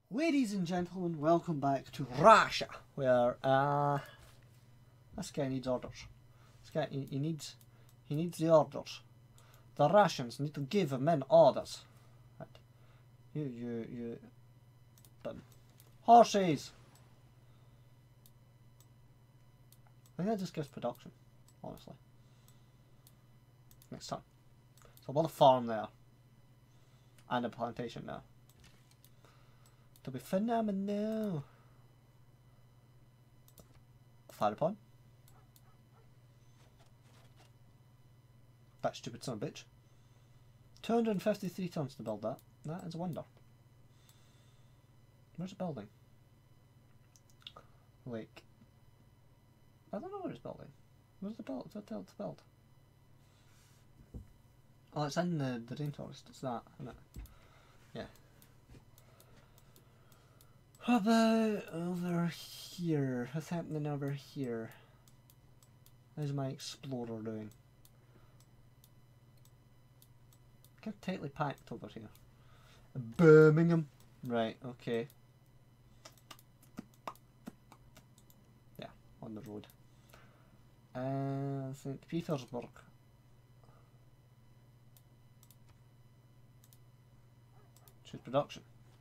Ladies and gentlemen, welcome back to Russia, where this guy needs orders. This guy he needs the orders. The Russians need to give him in orders. Right. You done. Horses. I think that just gives production, honestly. Next time. So we'll build a farm there. And a plantation there. It'll be phenomenal. Fire upon. That stupid son of a bitch. 253 tons to build that. That is a wonder. Where's the building? Like, I don't know where it's building. Where's the build? What's to build? Oh, it's in the rainforest. It's that, isn't it? Yeah. How about over here? What's happening over here? How's my explorer doing? Kind of tightly packed over here. Birmingham. Right, okay. Yeah, on the road. St. Petersburg. Choose production.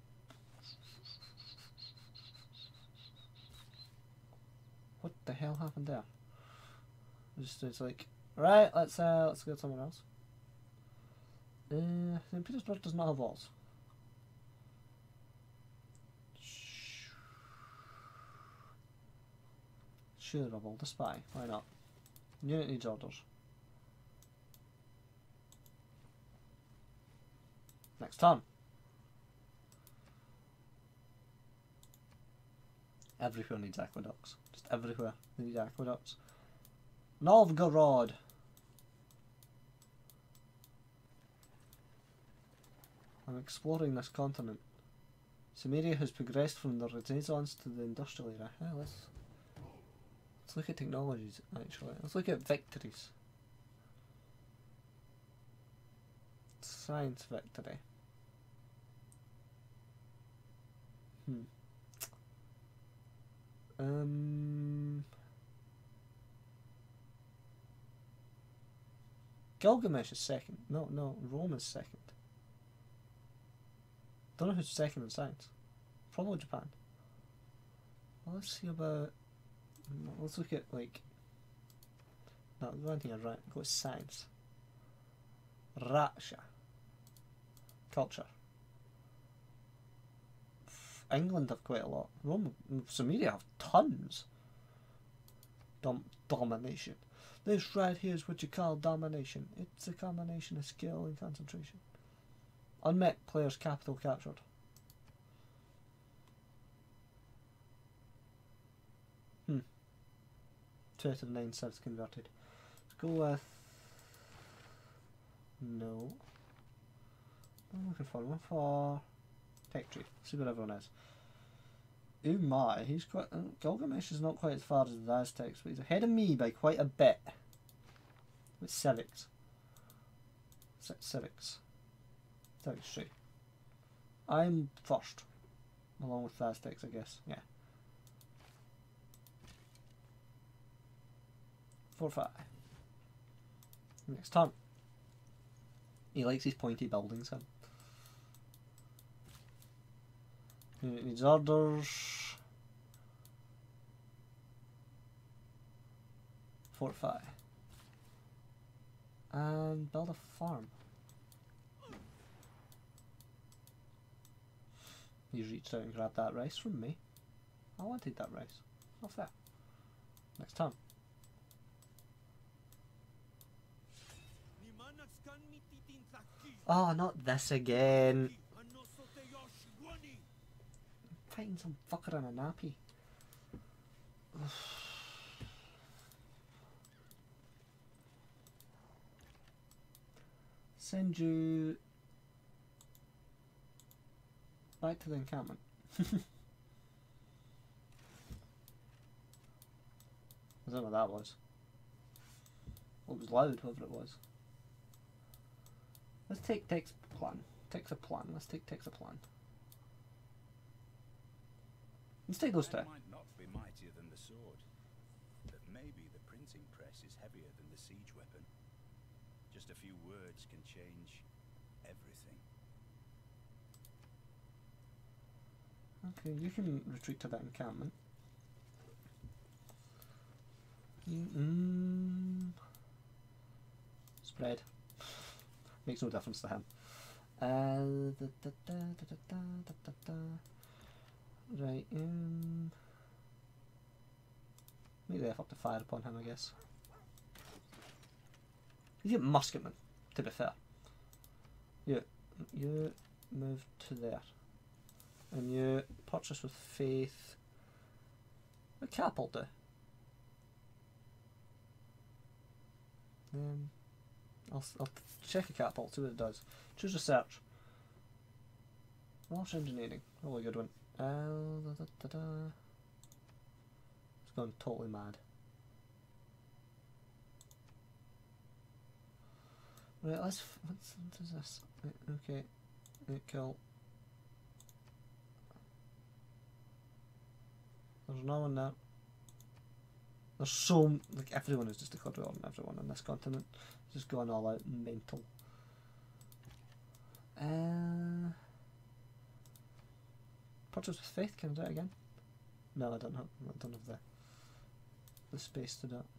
What the hell happened there? It's like, right, let's go somewhere else. St. Petersburg does not have walls. Sure, I will. The spy. Why not? Unit needs orders. Next turn. Everywhere needs aqueducts. Just everywhere they need aqueducts. Novgorod. I'm exploring this continent. Samaria has progressed from the Renaissance to the industrial era. Yeah, let's look at technologies, actually. Let's look at victories. Science victory. Gilgamesh is second. No, Rome is second. Don't know who's second in science. Probably Japan. Well, let's see about. Let's look at like. No, the one thing I right. Go with science. Russia. Culture. England have quite a lot. Rome, Samaria have tons. Domination. This right here is what you call domination. It's a combination of skill and concentration. Unmet players' capital captured. Two out of 9 civs converted. Let's go with. No. I'm looking for one for tech tree. See what everyone is. Oh my, he's quite. Gilgamesh is not quite as far as the Aztecs, but he's ahead of me by quite a bit. With civics. Civics. Civics tree. I'm first. Along with the Aztecs, I guess. Yeah. 4-5. Next turn. He likes his pointy buildings, huh? He needs orders. 4-5. And build a farm. He's reached out and grabbed that rice from me. I wanted that rice. Not fair. Next turn. Oh, not this again. I'm fighting some fucker in a nappy. Send you back to the encampment. I don't know what that was. Well, it was loud, whatever it was. Let's take Tech's plan. Tech's a plan. Let's take Tech's a plan. Let's take those two. Might not be mightier than the sword, but maybe the printing press is heavier than the siege weapon. Just a few words can change everything. Okay, you can retreat to that encampment. Spread. Makes no difference to him. Right, make the effort to fire upon him, I guess. He's a musketman, to be fair. You move to there. And you purchase with faith. A cap will do. I'll check a catapult, see what it does. Choose research. Launch engineering, really good one. It's gone totally mad. Right, what is this? Right, okay, right, cool. There's no one there. There's so, like, everyone is just declared war on everyone on this continent. Just going all out mental. Purchase with faith, can I do it again? No, I don't have the space to do it.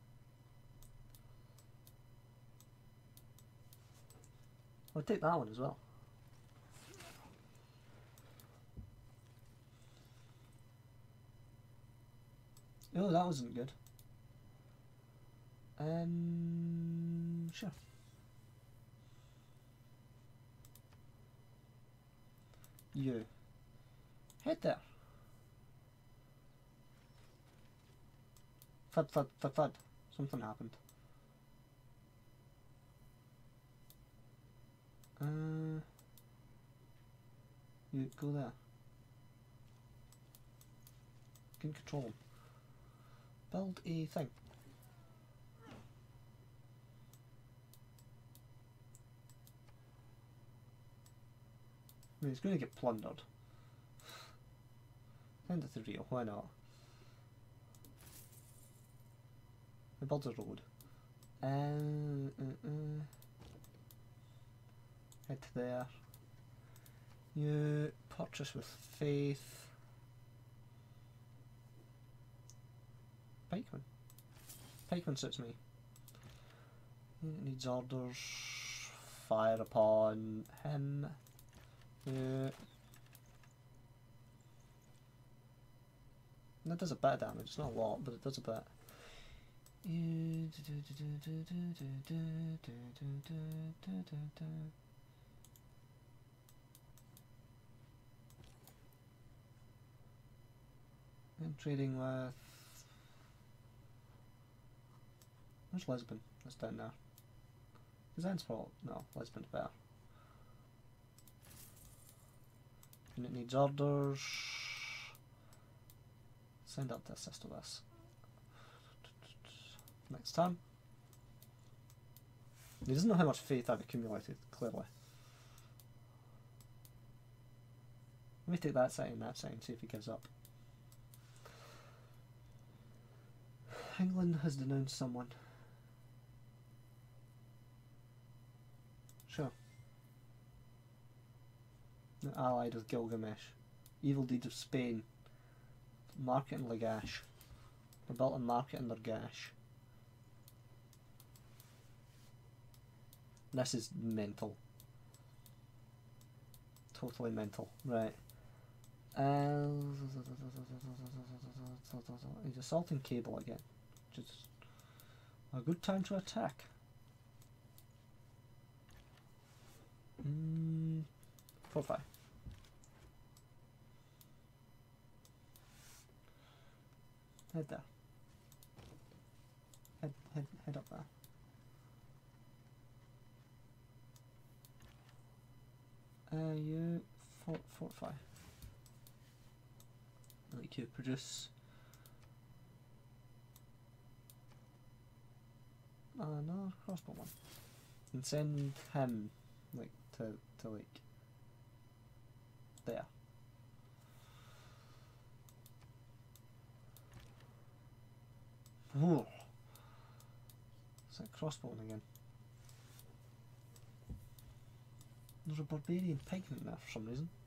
I'll take that one as well. Oh, that wasn't good. Sure. You. Head there. Thud, thud, thud, thud. Something happened. You go there. Can control them. Build a thing. I mean, it's going to get plundered. Send it to Rio, why not? It builds a road. Head to there. You purchase with faith. Pikeman. Pikeman suits me. It needs orders. Fire upon him. That does a bit of damage, it's not a lot, but it does a bit. I'm trading with... Where's Lisbon? That's down there. Design's fault? No, Lisbon's better. And it needs orders. Send up to assist to this. Next time. He doesn't know how much faith I've accumulated, clearly. Let me take that side and that side and see if he gives up. England has denounced someone. Sure. Allied with Gilgamesh. Evil deeds of Spain. Market in Lagash. They built a market in Lagash. This is mental. Totally mental. Right. He's assaulting Cable again. Which is a good time to attack. 4-5. Head there. Head up there. You 4-5. Like you produce. Another crossbow one. And send him like to like there. Ooh. It's that crossbowing again. There's a barbarian pikeman there for some reason.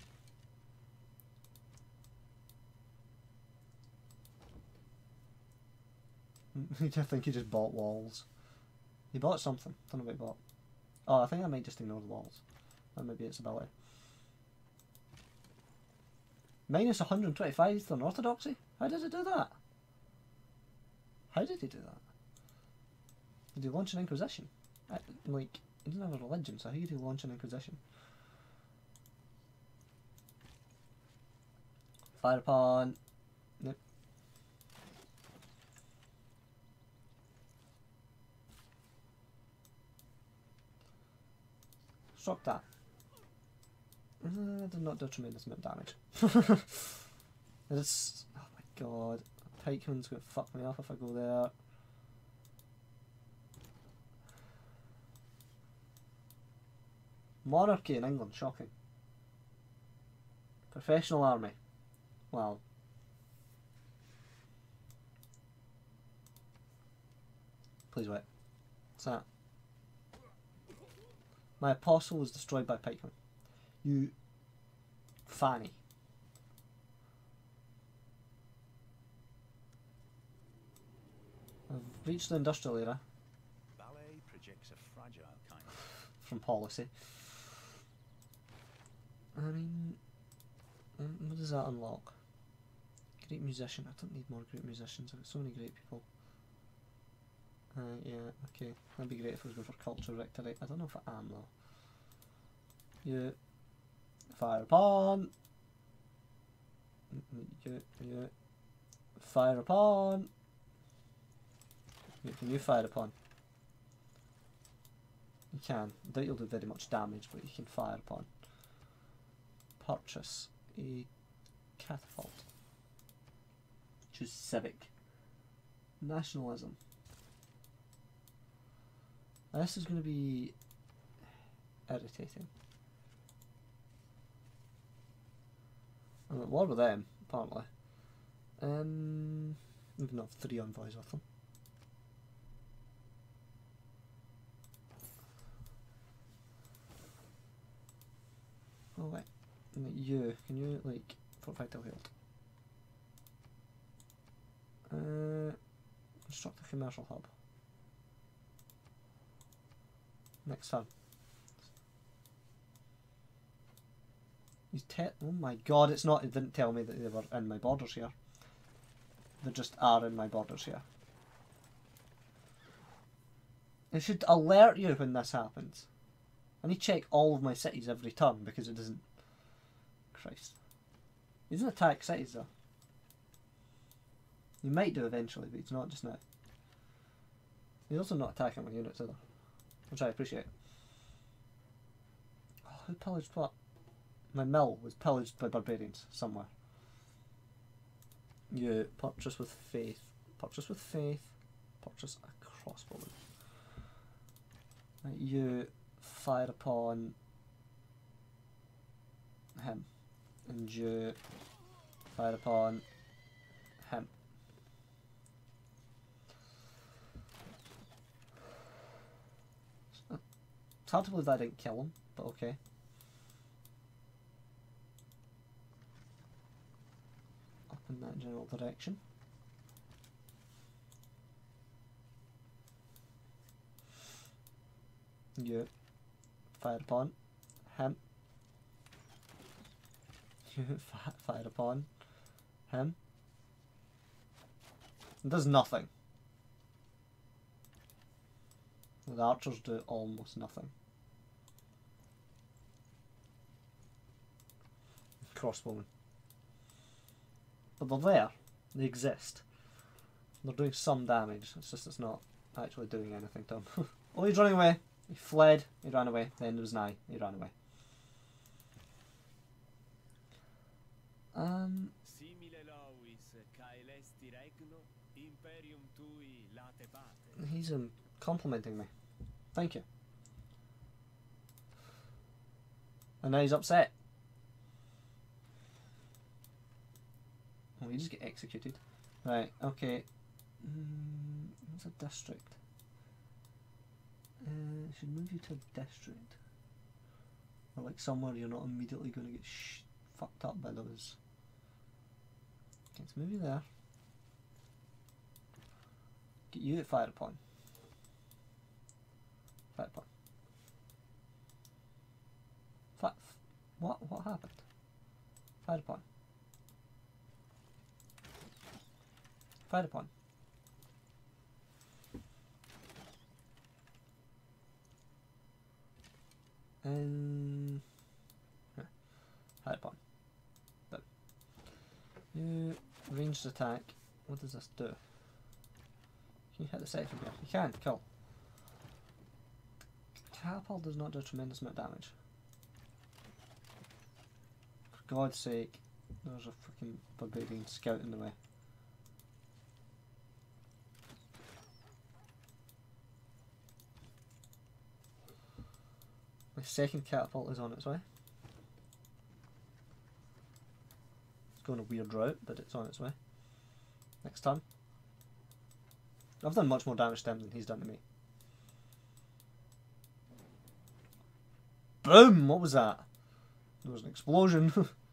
I think he just bought walls. He bought something. Don't know what he bought. Oh, I think I might just ignore the walls. That might be its ability. Minus 125 on orthodoxy? How did it do that? How did he do that? Did he launch an inquisition? Like, he doesn't have a religion, so how did he launch an inquisition? Fire upon. Nope. Struck that. Did not do a tremendous amount of damage. It's, oh my god. Pikeman's gonna fuck me off if I go there. Monarchy in England, shocking. Professional army. Well. Please wait. What's that? My apostle was destroyed by pikemen. You fanny. I've reached the industrial era. Ballet projects a fragile kind from policy. I mean, what does that unlock? Great musician. I don't need more great musicians. I've got so many great people. Yeah, okay. That'd be great if I was going for culture victory. I don't know if I am though. Yeah. Fire upon. Yeah. Fire upon. Can you fire upon? You can. I doubt you'll do very much damage, but you can fire upon. Purchase a catapult. Choose civic. Nationalism. Now this is going to be irritating. I'm at war with them, apparently. We can have 3 envoys with them. Oh wait, you, can you like fortify till healed? Construct a commercial hub. Next turn. Oh my god, it's not, it didn't tell me that they were in my borders here. They just are in my borders here. It should alert you when this happens. I need to check all of my cities every turn because it doesn't... Christ. He doesn't attack cities though. He might do eventually, but he's not just now. He's also not attacking my units either, which I appreciate. Oh, who pillaged what? My mill was pillaged by barbarians somewhere. You purchase with faith. Purchase with faith. Purchase a crossbowman. Right, you fire upon him. And you fire upon him. It's hard to believe I didn't kill him, but okay. Up in that general direction. You fire upon him. You fire upon him. It does nothing. The archers do almost nothing. Crossbowmen. But they're there. They exist. They're doing some damage. It's just it's not actually doing anything to him. Oh, he's running away. He fled. He ran away. The end was nigh. He ran away. He's complimenting me. Thank you. And now he's upset. Oh, he just get executed. Right, okay. What's a district? Should move you to a district. Or like somewhere you're not immediately going to get fucked up by those. Okay, let's move you there. Get you at fire upon. Fire upon. What happened? Fire upon. Fire upon. Fire upon. Done. You ranged attack. What does this do? Can you hit the set from here? You can, cool. Catapult does not do a tremendous amount of damage. For God's sake, there's a freaking barbarian scout in the way. My second catapult is on its way. It's going a weird route, but it's on its way. Next turn. I've done much more damage to him than he's done to me. Boom! What was that? There was an explosion.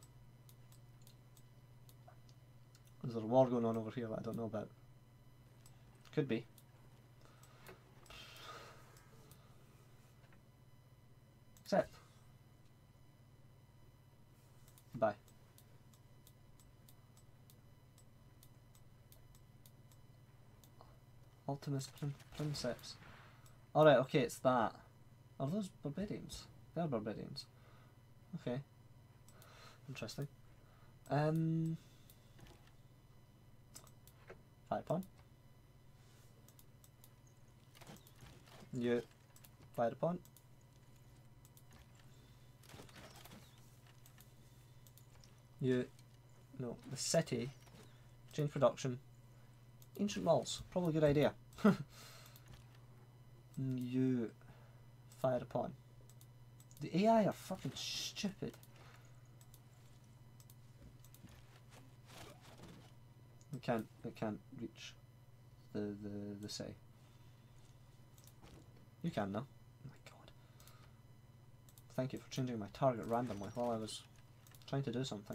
Is there a war going on over here that I don't know about? Could be. Except. Bye. Ultimus Princeps. Alright, okay, it's that. Are those barbarians? They're barbarians. Okay. Interesting. Fire upon. You. Fire upon. You. No, the city. Change production. Ancient walls. Probably a good idea. You. Fire upon. The AI are fucking stupid. They can't reach the city. You can now. Oh my god. Thank you for changing my target randomly while I was trying to do something.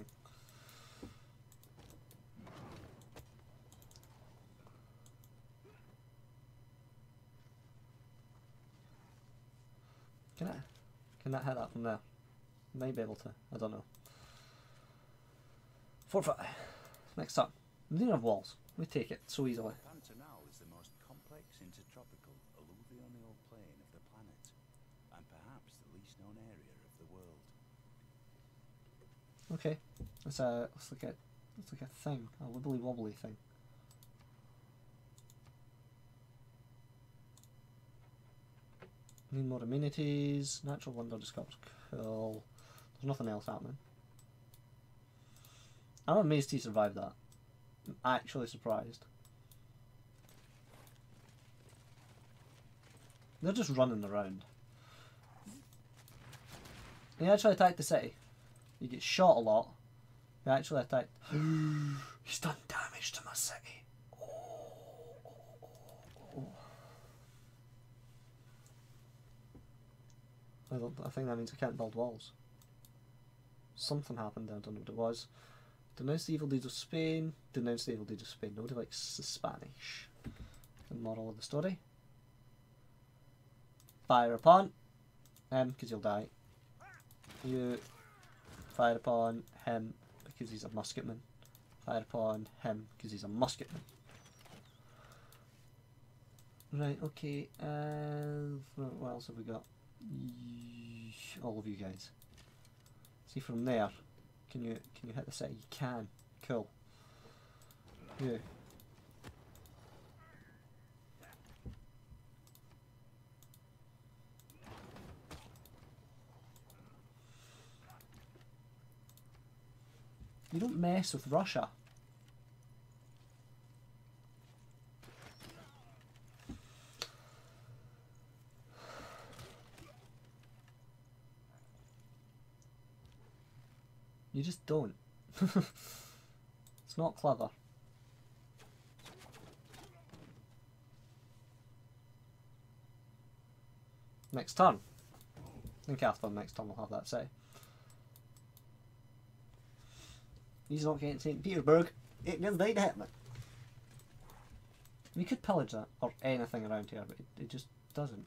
Can that hit that from there? Might be able to. I don't know. Fortify. Next up. We didn't have walls. We take it so easily. Pantanal is the most complex intertropical alluvial plain of the planet, and perhaps the least known area of the world. Okay. It's like a thing. A wibbly wobbly thing. Need more amenities. Natural wonder discovered. Cool. There's nothing else happening. I'm amazed he survived that. I'm actually surprised. They're just running around. He actually attacked the city. He gets shot a lot. He actually attacked. He's done damage to my city. I think that means I can't build walls. Something happened there, I don't know what it was. Denounce the evil deeds of Spain. Denounce the evil deeds of Spain. Nobody likes the Spanish. The moral of the story. Fire upon him, because he'll die. You fire upon him, because he's a musketman. Fire upon him, because he's a musketman. Right, okay. What else have we got? All of you guys. See from there. Can you hit the city? You can. Cool. You. You don't mess with Russia. You just don't. It's not clever. Next turn. And Catherine next turn will have that say. He's not getting St. Petersburg. It just ain't happening. We could pillage that, or anything around here, but it just doesn't.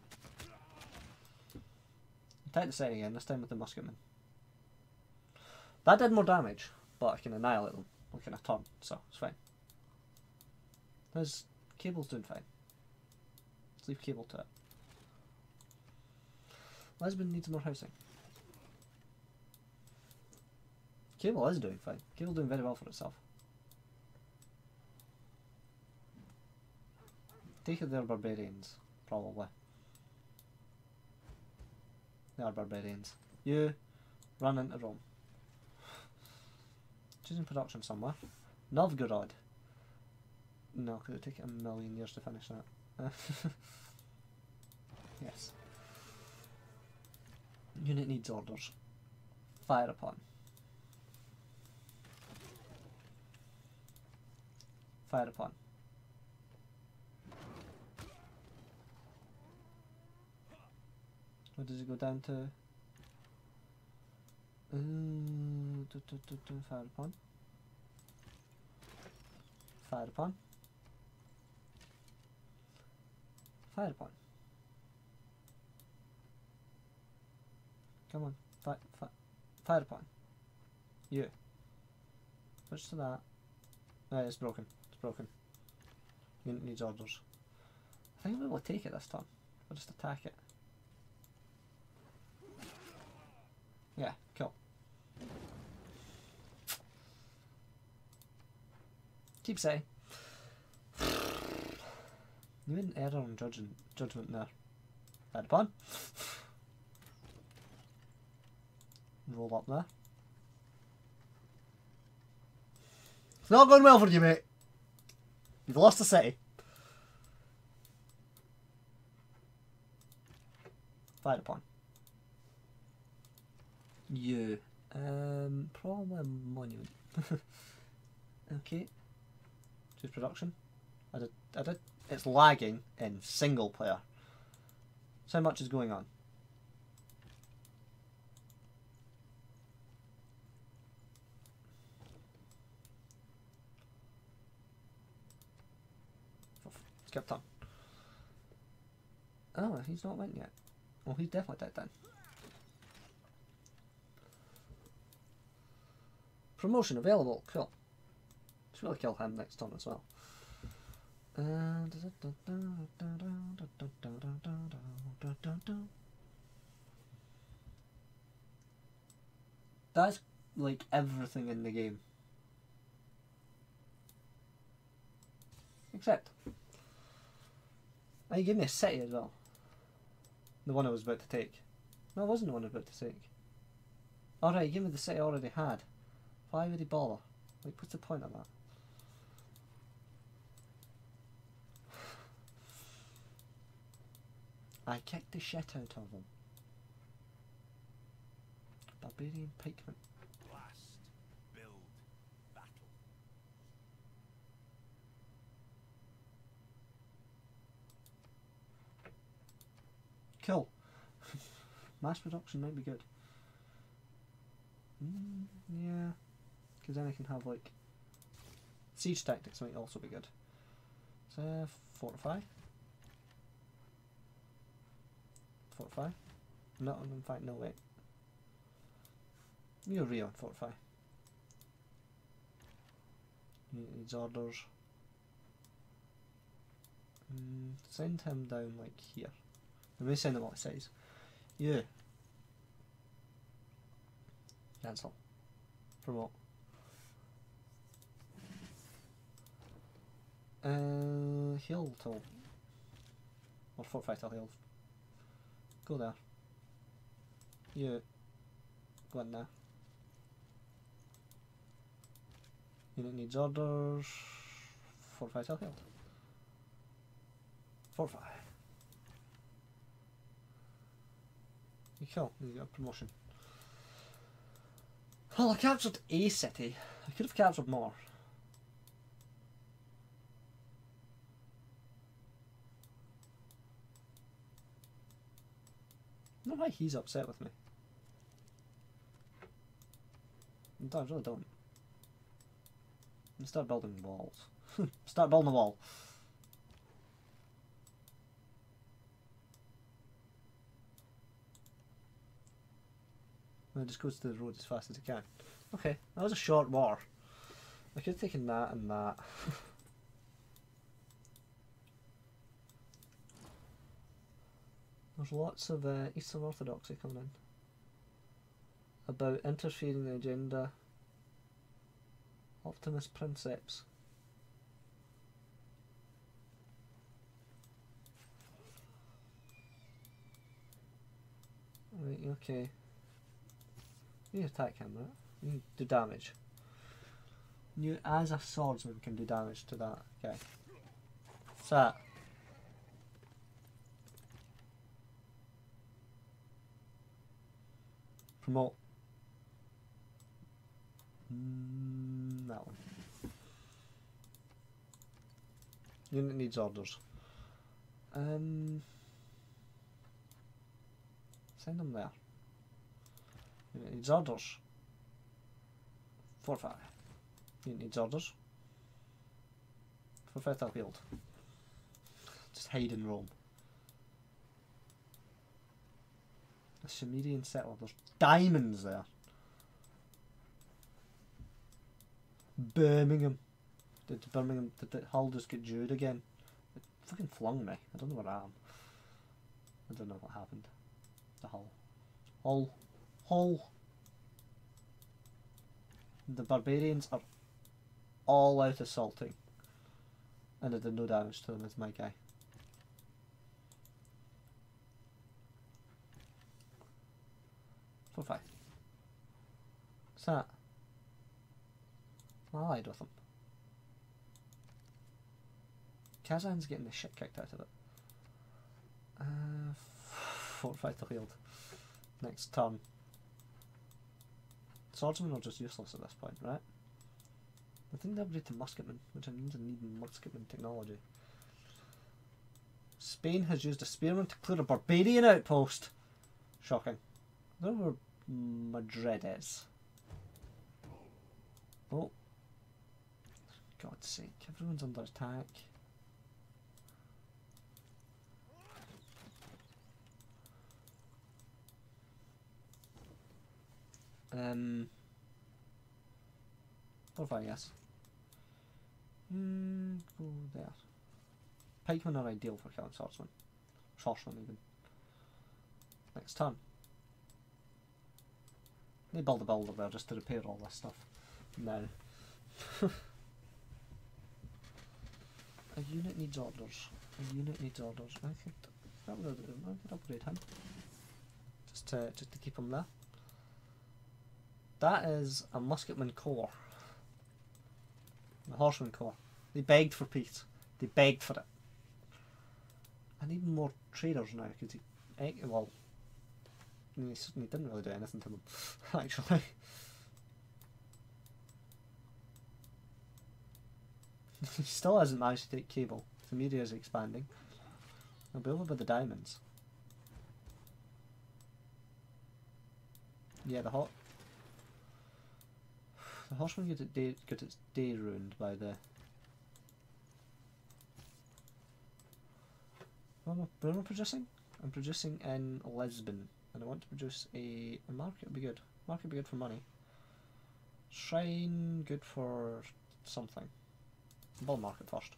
Attack the set again, this time with the musketman. That did more damage, but I can annihilate them like in a turn, so it's fine. His cable's doing fine. Let's leave cable to it. Lisbon needs more housing. Cable is doing fine. Cable doing very well for itself. Take it, they're barbarians, probably. They are barbarians. You run into Rome. Choosing production somewhere. Novgorod. No, because it'd take it 1,000,000 years to finish that. Yes. Unit needs orders. Fire upon. Fire upon. What does it go down to? Fire upon. Fire upon. Fire upon. Come on. Fire upon. You. Switch to that. No, it's broken. It's broken. Unit needs orders. I think I'll be able to take it this turn. I'll just attack it. Yeah, cool. Keep saying. You made an error on judgment there. Fire upon. Roll up there. It's not going well for you, mate. You've lost the city. Fire upon. You. Probably a monument. Okay. Choose production. I did. It's lagging in single player. So how much is going on? Skip turn. Oh, he's not went yet. Well, he's definitely dead then. Promotion available. Cool. Should really kill him next turn as well. That's like everything in the game. Except he gave me a city as well. The one I was about to take. No, it wasn't the one I was about to take. Alright, he gave me the city I already had. Why would he bother? Like, what's the point of that? I kicked the shit out of them. Barbarian pikeman. Blast, build, battle. Cool. Mass production might be good. Yeah. Because then I can have like... Siege tactics might also be good. So, fortify. Fortify. No, in fact, no, wait. You're real, fortify. Needs orders. Send him down like here. Let me send him what it says. You. Cancel. Promote. Heal till. Or fortify till heal. Go there. You. Go in there. Unit needs orders. Fortify till healed. Fortify. Cool, you got a promotion. Well, I captured a city. I could have captured more. don't know why he's upset with me. I really don't. Start building walls. Start building a wall. And it just goes to the road as fast as it can. Okay, that was a short war. I could have taken that and that. There's lots of Eastern Orthodoxy coming in. About interfering in the agenda. Optimus Princeps. Right, okay. You attack him, right? You do damage. You, as a swordsman, can do damage to that guy. What's that? Promote. That one. Unit needs orders. Send them there. Unit needs orders. Fortify. Unit needs orders. Fortify the field. Just hide in Rome. A Sumerian settler. There's diamonds there. Birmingham. Did Hull just get Jude again? It fucking flung me. I don't know where I am. I don't know what happened. The Hull. Hull. The barbarians are all out assaulting. And I did no damage to them as my guy. Fortify. What's that? I'm allied with them. Kazan's getting the shit kicked out of it. Fortify the field. Next turn. Swordsmen are just useless at this point, right? I think they upgrade to musketmen, which I need musketman technology. Spain has used a spearman to clear a barbarian outpost. Shocking. I don't know where Madrid is. Oh. God's sake, everyone's under attack. Fortify, yes. Go there. Pikemen are ideal for killing swordsmen. Swordsmen even. Next turn. They build a builder there just to repair all this stuff. Now. A unit needs orders. A unit needs orders. I could upgrade him. Just to keep him there. That is a musketman corps. A horseman corps. They begged for peace. They begged for it. I need more traders now because he didn't really do anything to them, actually. He still hasn't managed to take cable. The media is expanding. I'll be over by the diamonds. Yeah, the horseman got its day ruined by the... Where am I producing? I'm producing in Lisbon, and I want to produce a market. Would be good. Market would be good for money. Shrine, good for something. Bull market first.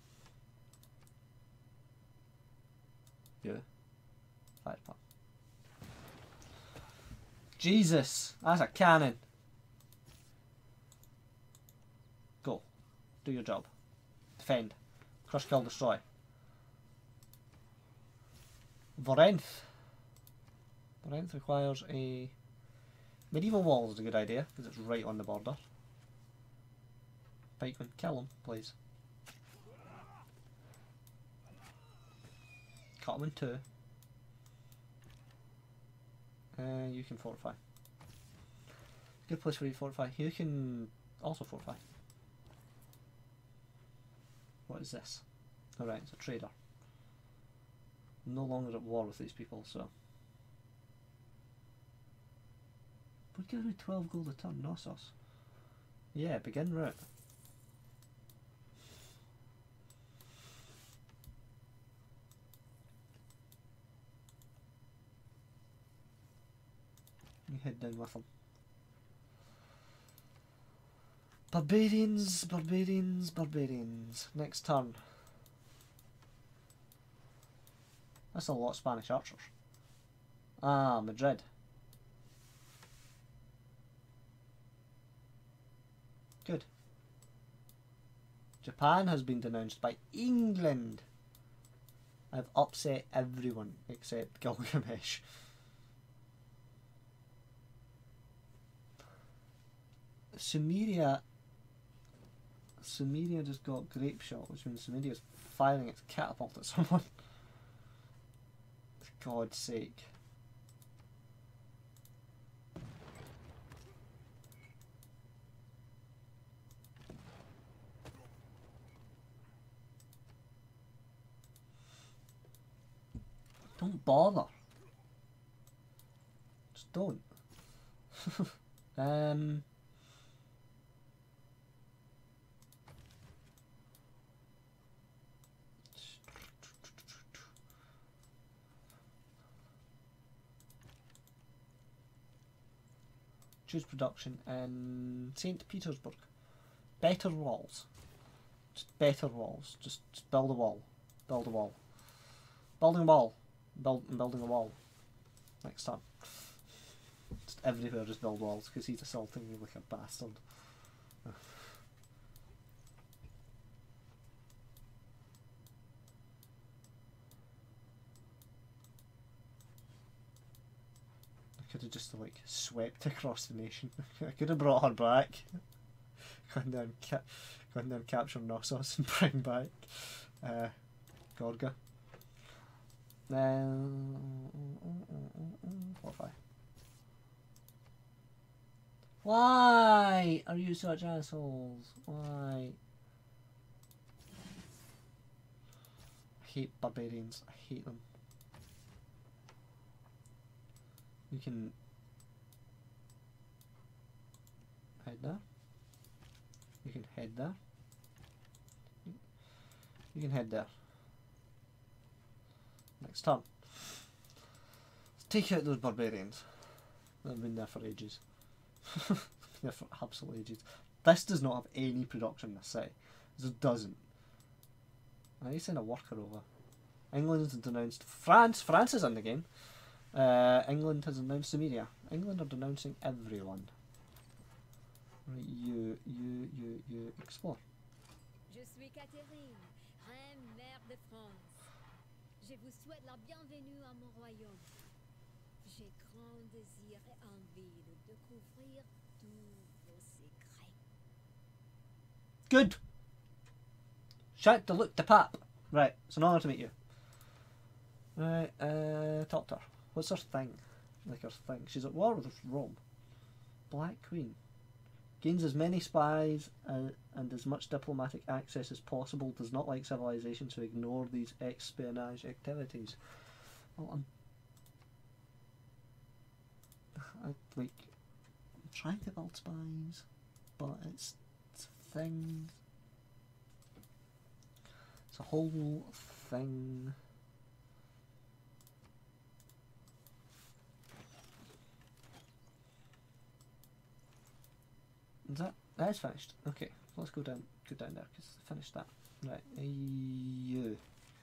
Yeah. Fire pump. Jesus, that's a cannon. Go. Do your job. Defend. Crush, kill, destroy. Vorenth. Vorenth requires a... Medieval wall is a good idea, because it's right on the border. Pikeman, kill him, please. Cut him in two. You can fortify. Good place for you to fortify. You can also fortify. What is this? Alright, it's a trader. I'm no longer at war with these people, so... What gives me 12 gold a turn? Knossos. Yeah, begin route. You head down with them. Barbarians, barbarians, barbarians. Next turn. That's a lot of Spanish archers. Ah, Madrid. Good. Japan has been denounced by England. I've upset everyone except Gilgamesh. Sumeria just got grape shot, which means Sumeria's firing its catapult at someone. For God's sake. Don't bother. Just don't. Choose production in St. Petersburg. Better walls. Just better walls. Just build a wall. Build a wall. Building a wall. Building a wall. Next time. Just everywhere just build walls because he's assaulting me like a bastard. I could have just like swept across the nation. I could have brought her back. Gone down, capture Knossos and bring back Gorga. Fortify. Why are you such assholes? Why? I hate barbarians. I hate them. You can head there. You can head there. You can head there. Next turn. Let's take out those barbarians. They've been there for ages. There for absolute ages. This does not have any production, this city. It just doesn't. I need to send a worker over. England has denounced France. France is in the game. England has denounced Sumeria. England are denouncing everyone. Right, you explore. Je suis Catherine, reine mère de France. Je vous souhaite la bienvenue à mon royaume. J'ai grand désir et envie de découvrir tous vos secrets. Good. Shout to look the pap. Right, it's an honour to meet you. Right, talk to her. What's her thing? Like her thing. She's at war with Rome. Black Queen. Gains as many spies and as much diplomatic access as possible. Does not like civilization, so ignore these espionage activities. Well, I'm trying to build spies, but it's a thing. It's a whole thing. That is finished. Okay, let's go down there because I finished that. Right, you.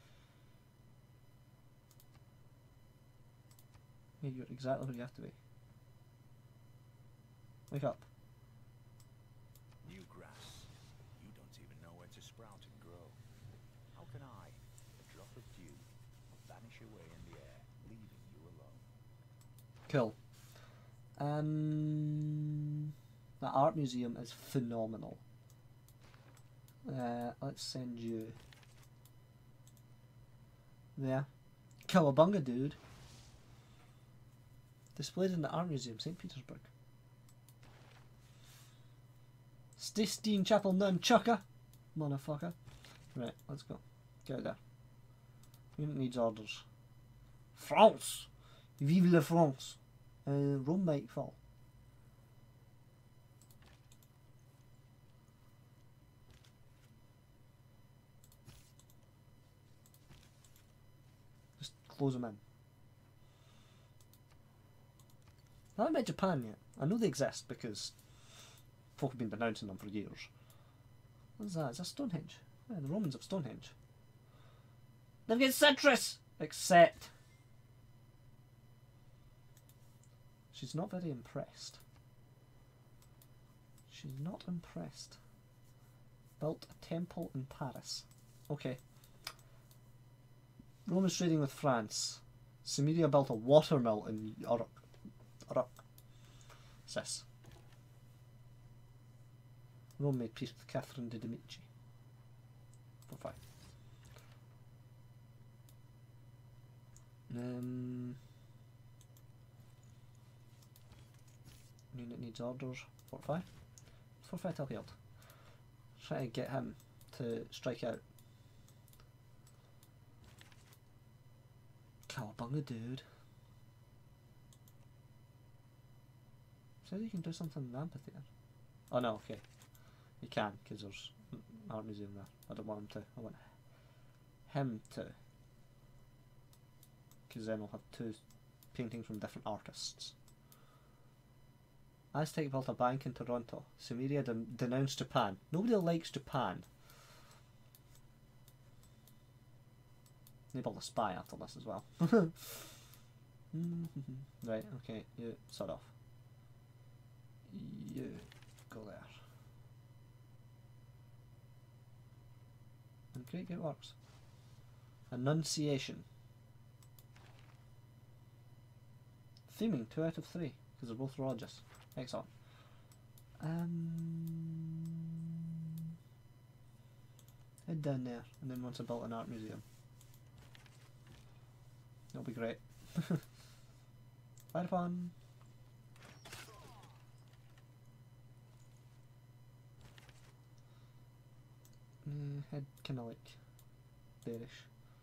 Yeah, you're exactly where you have to be. Wake up. New grass. You don't even know where to sprout and grow. How can I, a drop of dew, vanish away in the air, leaving you alone? Cool. The art museum is phenomenal. Let's send you there. Cowabunga, dude. Displayed in the art museum, St. Petersburg. Sistine Chapel Nunchucker, motherfucker. Right, let's go. Get out there. Unit needs orders. France! Vive la France! Rome might fall. close them in. I haven't met Japan yet. I know they exist because folk have been denouncing them for years. What is that? Is that Stonehenge? Yeah, the Romans have Stonehenge. They've got citrus! Except... she's not very impressed. She's not impressed. Built a temple in Paris. Okay. Romans trading with France. Cimmeria built a watermill in Uruk. Sis. Rome made peace with Catherine de Medici. 4-5. Unit needs orders. 4-5. 4-5 till healed. Try to get him to strike out. Cowabunga, dude. Says you can do something in the amphitheatre. Oh no, okay. You can, because there's an art museum there. I don't want him to. I want him to. Because then we'll have 2 paintings from different artists. Aztec built a bank in Toronto. Cimmeria denounced Japan. Nobody likes Japan. They built a spy after this as well. Right, okay, you sort off. You go there. And great, it works. Annunciation. Theming 2 out of 3 because they're both religious. Excellent. Head down there, and then once I built an art museum, it'll be great. Fire upon. Head kinda like bearish.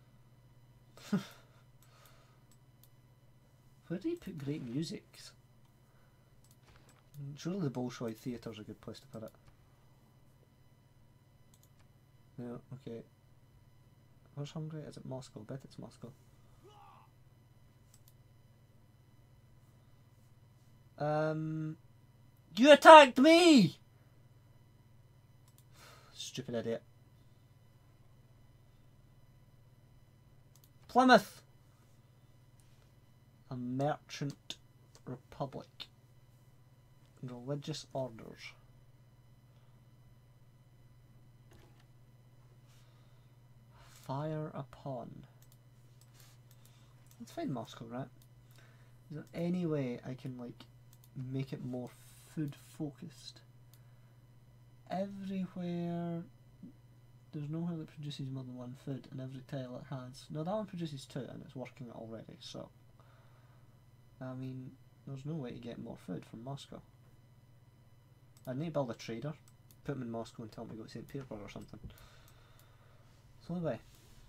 Where do you put great music? Surely the Bolshoi Theatre's a good place to put it. No, okay. Where's Hungary? Is it Moscow? I bet it's Moscow. You attacked me! Stupid idiot. Plymouth! A merchant republic. Religious orders. Fire upon. Let's find Moscow, right? Is there any way I can like make it more food focused? Everywhere there's nowhere that produces more than 1 food, and every tile it has. No, that one produces 2 and it's working already, so I mean there's no way to get more food from Moscow. I need to build a trader, put him in Moscow and tell him to go to St. Petersburg or something. So anyway.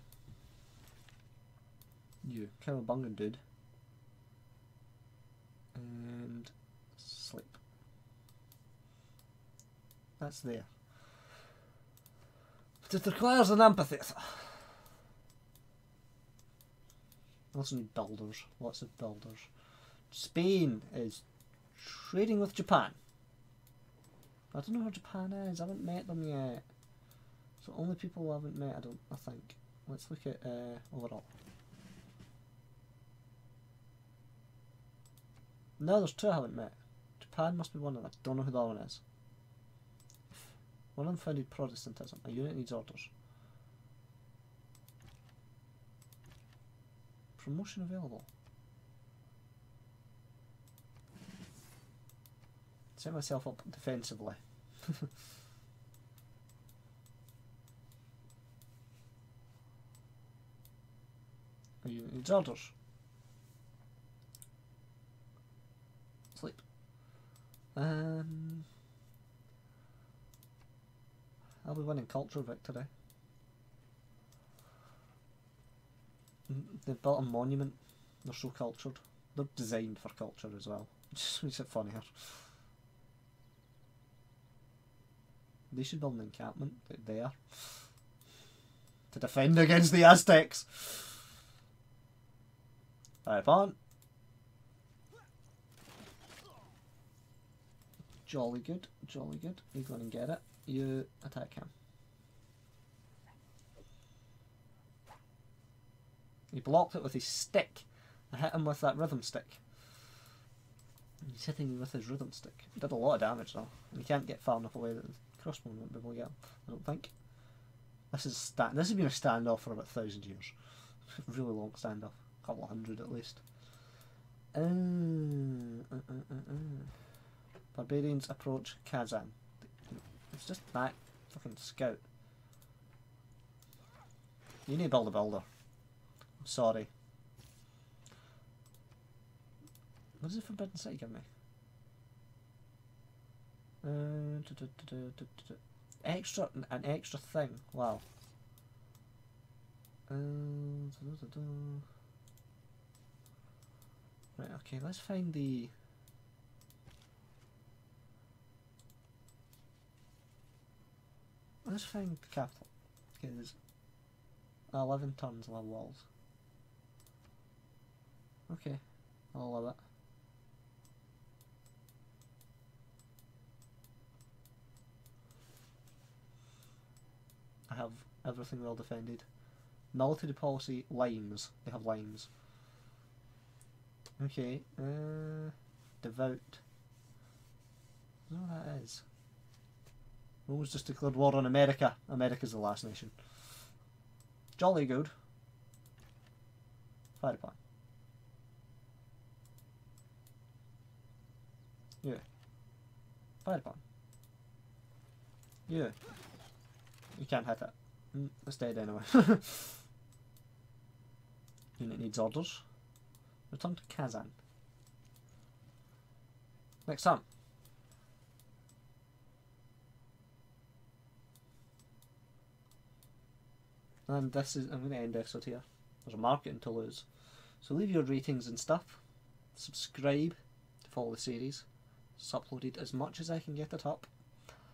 You, cowabunga dude. And sleep. That's there. But it requires an amphitheatre. Also need builders, lots of builders. Spain is trading with Japan. I don't know where Japan is, I haven't met them yet. So only people I haven't met, I think. Let's look at overall. No, there's 2 I haven't met. Japan must be one of them. I don't know who the other one is. One of them founded Protestantism. A unit needs orders. Promotion available. Set myself up defensively. A unit needs orders. Sleep. I'll be winning culture victory. They've built a monument. They're so cultured. They're designed for culture as well. Just makes it funnier. They should build an encampment there to defend against the Aztecs. Fire upon. Jolly good, jolly good. You go and get it. You attack him. He blocked it with his stick. I hit him with that rhythm stick. He's hitting me with his rhythm stick. He did a lot of damage though. And he can't get far enough away that the crossbow won't be able to get him, I don't think. This has been a standoff for about 1,000 years. Really long standoff. A couple of hundred at least. Barbarians approach Kazan. It's just that fucking scout. You need to build a builder. I'm sorry. What does the Forbidden City give me? An extra thing. Wow. Right, okay, let's find the... Let's find the capital. Okay, there's 11 tons of walls. Okay, I'll love it. I have everything well defended. Military policy, limes. They have limes. Okay, devout. I don't know what that is. Rome's just declared war on America. America's the last nation. Jolly good. Fire upon. Yeah. Fire upon. Yeah. You can't hit it. It's dead anyway. Unit needs orders. Return to Kazan. Next time. And this is, I'm going to end episode here. There's a market in Toulouse. So leave your ratings and stuff. Subscribe to follow the series. It's uploaded as much as I can get it up.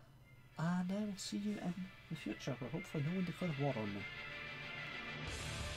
And I will see you in the future where hopefully no one declares war on me.